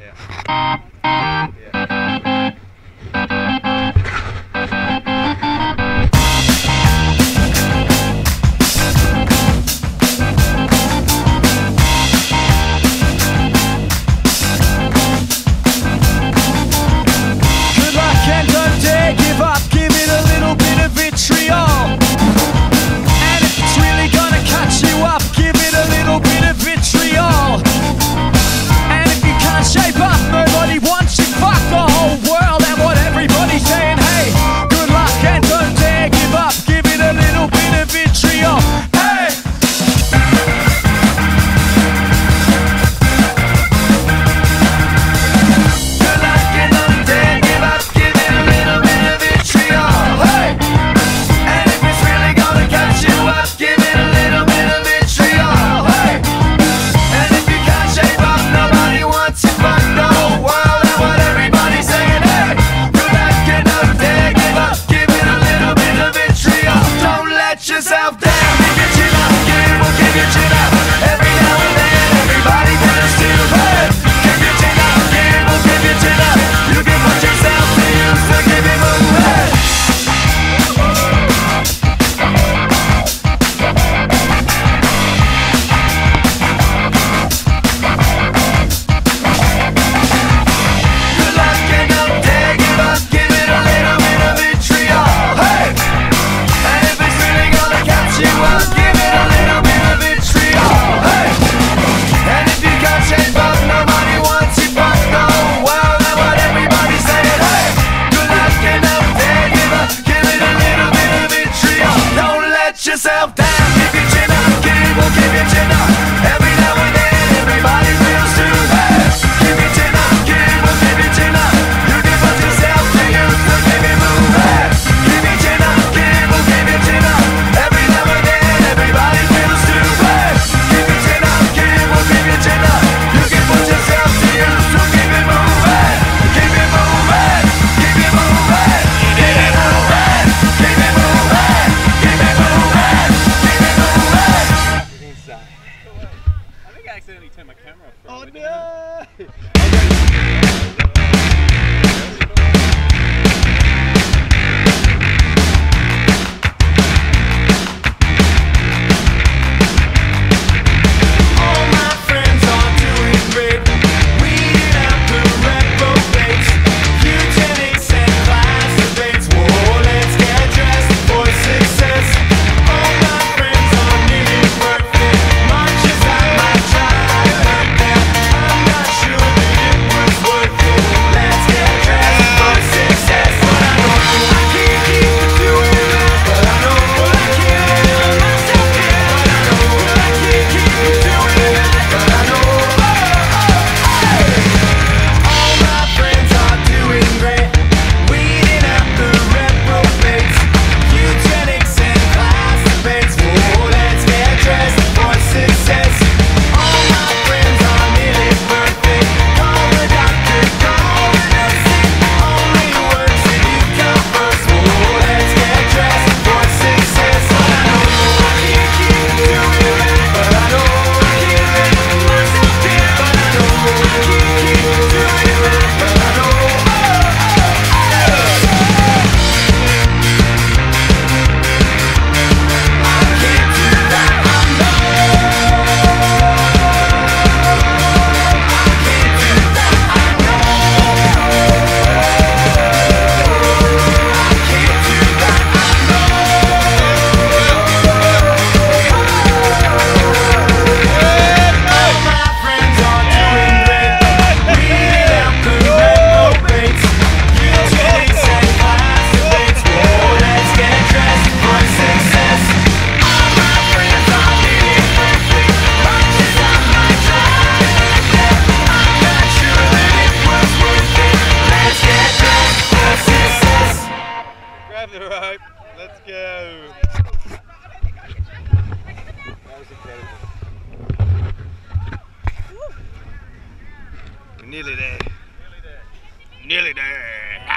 Yeah. Good luck and don't dare give up. Give it a little bit of vitriol. And if it's really gonna catch you up, give it a little bit of vitriol. And if you can't shape up, nobody wants you. Fuck the whole world and what everybody's saying. Hey, good luck and don't dare give up. Give it a little bit of vitriol. Hey. Good luck and don't dare give up. Give it a little bit of vitriol. Hey. And if it's really gonna catch you up, give it a little bit of vitriol. Hey. And if you can't shape up, nobody wants you. Fuck the whole world and what everybody's saying. Hey, good luck and don't dare give up. Give it a little bit of vitriol. Don't let yourself down. Keep your chin up. Keep your chin up. Every now and then, everybody feels too bad. Keep your chin up. Keep your chin up. You can put yourself to use, so keep it moving. Good luck and don't dare give up. Give it a little bit of vitriol. Hey! And if it's really gonna catch you up, give it a little bit of vitriol. Hey! And if you can't shape up, nobody wants you. Fuck the whole world and what everybody's saying. Hey! Good luck and don't dare give up. Give it a little bit of vitriol. Don't let yourself down. Keep your chin up. Keep your chin up. Every now and then, everybody feels too bad. Keep your chin up. Keep your chin up. You can put yourself to use, so keep it moving. Keep your chin up. Keep your chin up. Every now and then, everybody feels too bad. Keep your chin up. Keep your chin up. You can put yourself to use, so keep it moving. Keep it moving. Keep it moving. Keep it moving. Keep it moving. Keep it moving. Keep it moving. I think I accidentally turned my camera off. Oh no! All my friends are doing great. Weeding out the reprobates, eugenics and class debates. Whoa, let's get dressed for success. All my friends are nearly perfect. Much as I might try to hurt them, I'm not sure that it was worth it. Let's get dressed for success. But I know I can't keep doing that. But I know I can't help myself. But I know I can't keep doing that. But I know. All my friends are doing great. Weeding out the reprobates, eugenics and class debates. Whoa, let's get dressed for success. All my friends are nearly perfect. Call the doctor, call the nurse. Only words that you come first. Whoa, let's get dressed for success. But I know I can't keep doing that. But I know I can't help myself. But I know I can't keep doing that. But I know. Grab the rope. Let's go. That was incredible. We're nearly there. Nearly there.